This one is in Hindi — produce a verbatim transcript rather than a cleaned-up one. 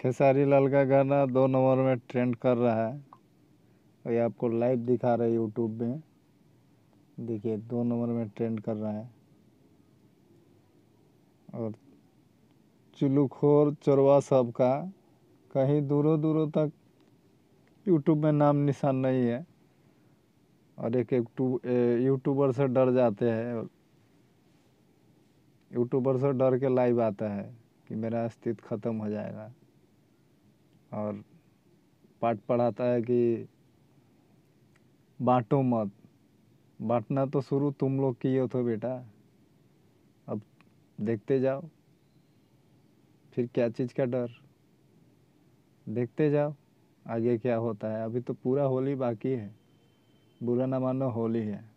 खेसारी लाल का गाना दो नंबर में ट्रेंड कर रहा है। और ये आपको लाइव दिखा रहे हैं यूट्यूब में। देखिए दो नंबर में ट्रेंड कर रहा है। और चुलूखोर चोरवा सब का कहीं दूरों दूरों तक यूट्यूब में नाम निशान नहीं है। और एक एक यूट्यूबर से डर जाते हैं और यूट्यूबर से डर के लाइव आता है कि मेरा अस्तित्व ख़त्म हो जाएगा। और पाठ पढ़ाता है कि बांटो मत। बांटना तो शुरू तुम लोग किए थे बेटा, अब देखते जाओ। फिर क्या चीज़ का डर, देखते जाओ आगे क्या होता है। अभी तो पूरा होली बाकी है, बुरा ना मानो होली है।